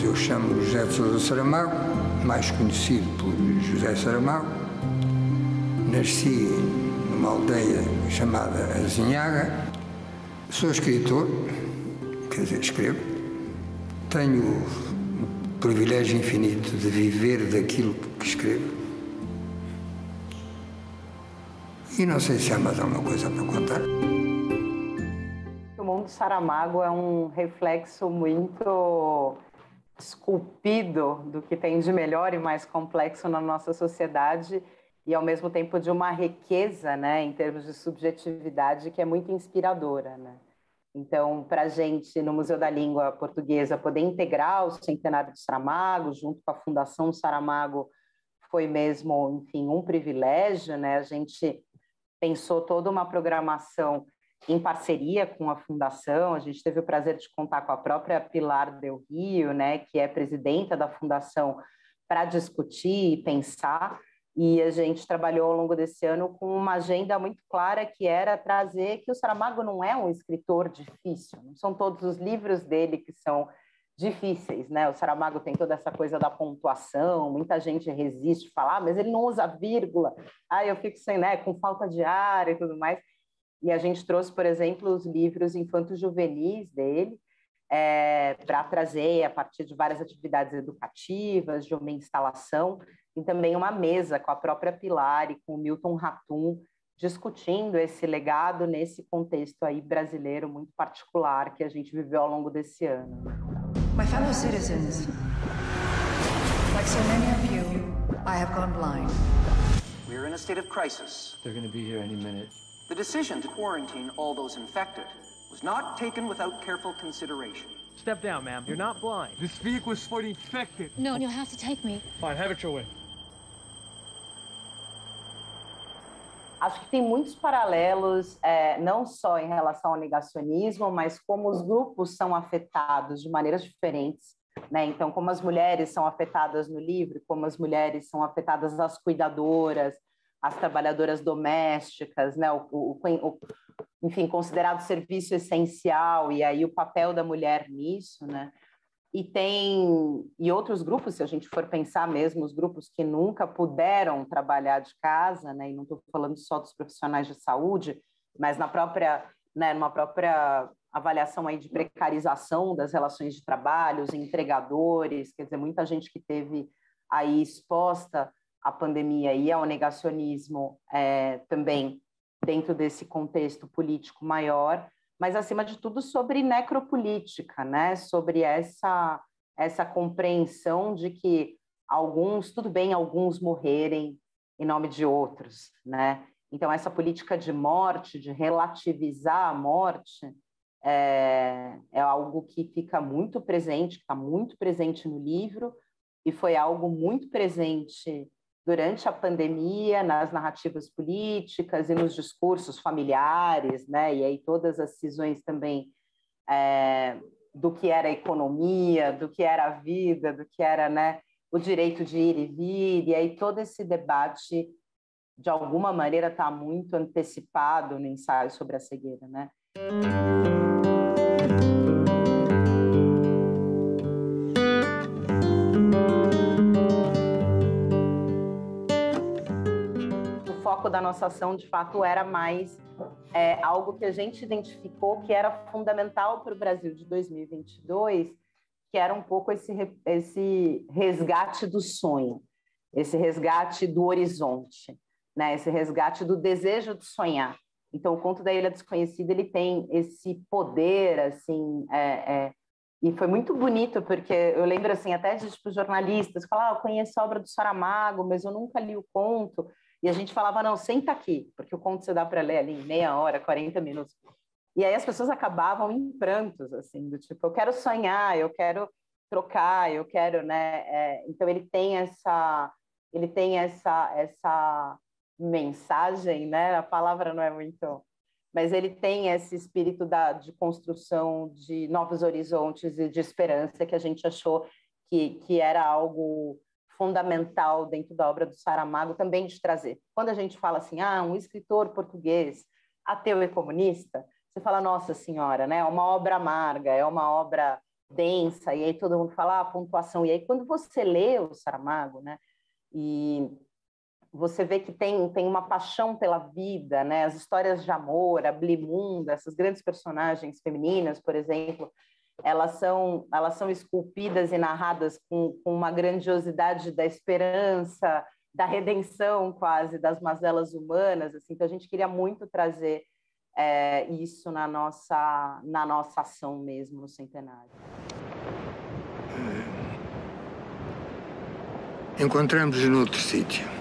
eu chamo José de Sousa Saramago, mais conhecido por José Saramago. Nasci numa aldeia chamada Azinhaga. Sou escritor, quer dizer, escrevo. Tenho o privilégio infinito de viver daquilo que escrevo. E não sei se há mais alguma coisa para contar. O mundo do Saramago é um reflexo muito esculpido do que tem de melhor e mais complexo na nossa sociedade e, ao mesmo tempo, de uma riqueza, né, em termos de subjetividade que é muito inspiradora, né? Então, para a gente, no Museu da Língua Portuguesa, poder integrar o centenário do Saramago, junto com a Fundação Saramago, foi mesmo, enfim, um privilégio, né? A gente pensou toda uma programação em parceria com a Fundação. A gente teve o prazer de contar com a própria Pilar Del Rio, né, que é presidenta da Fundação, para discutir e pensar. E a gente trabalhou ao longo desse ano com uma agenda muito clara, que era trazer que o Saramago não é um escritor difícil, não são todos os livros dele que são difíceis, né? O Saramago tem toda essa coisa da pontuação, muita gente resiste, fala, mas ele não usa vírgula, eu fico sem, né, com falta de ar e tudo mais. E a gente trouxe, por exemplo, os livros infanto-juvenis dele, para trazer, a partir de várias atividades educativas, de uma instalação, e também uma mesa com a própria Pilar e com o Milton Ratum, discutindo esse legado nesse contexto aí brasileiro muito particular que a gente viveu ao longo desse ano. My fellow citizens, like so many of you, I have gone blind. We're in a state of crisis. They're going to be here any minute. The decision to quarantine all those infected was not taken without careful consideration. Step down, ma'am. You're not blind. This vehicle is for the infected. No, you'll have to take me. Fine, have it your way. Acho que tem muitos paralelos, não só em relação ao negacionismo, mas como os grupos são afetados de maneiras diferentes, né? Então, como as mulheres são afetadas no livro, como as mulheres são afetadas as cuidadoras, as trabalhadoras domésticas, né? Enfim, considerado serviço essencial, e aí o papel da mulher nisso, né? E outros grupos, se a gente for pensar mesmo, os grupos que nunca puderam trabalhar de casa, né? E não estou falando só dos profissionais de saúde, mas numa própria avaliação aí de precarização das relações de trabalho, os entregadores, quer dizer, muita gente que teve aí exposta à pandemia e ao negacionismo também dentro desse contexto político maior, mas, acima de tudo, sobre necropolítica, né? Sobre essa compreensão de que tudo bem alguns morrerem em nome de outros, né? Então, essa política de morte, de relativizar a morte, é algo que fica muito presente, que está muito presente no livro, e foi algo muito presente durante a pandemia, nas narrativas políticas e nos discursos familiares, né? E aí todas as cisões também do que era a economia, do que era a vida, do que era, né, o direito de ir e vir, e aí todo esse debate, de alguma maneira, está muito antecipado no ensaio sobre a cegueira, né? O foco da nossa ação, de fato, era mais algo que a gente identificou que era fundamental para o Brasil de 2022, que era um pouco esse resgate do sonho, esse resgate do horizonte, né? Esse resgate do desejo de sonhar. Então, o Conto da Ilha Desconhecida, ele tem esse poder, assim, e foi muito bonito, porque eu lembro, assim, até de jornalistas que falavam, eu conheço a obra do Saramago, mas eu nunca li o conto. E a gente falava, não, senta aqui, porque o conto você dá para ler ali em meia hora, 40 minutos. E aí as pessoas acabavam em prantos, assim, do tipo, eu quero sonhar, eu quero trocar, eu quero, né? Então ele tem essa mensagem, né? A palavra não é muito, mas ele tem esse espírito de construção de novos horizontes e de esperança que a gente achou que era algo fundamental dentro da obra do Saramago também de trazer. Quando a gente fala assim, um escritor português ateu e comunista, você fala, nossa senhora, né? É uma obra amarga, é uma obra densa, e aí todo mundo fala pontuação. E aí quando você lê o Saramago, né, e você vê que tem uma paixão pela vida, né, as histórias de amor, a Blimunda, essas grandes personagens femininas, por exemplo, elas são esculpidas e narradas com uma grandiosidade da esperança, da redenção quase, das mazelas humanas, assim. Então a gente queria muito trazer isso na nossa ação mesmo, no centenário. Encontramos-nos noutro sítio.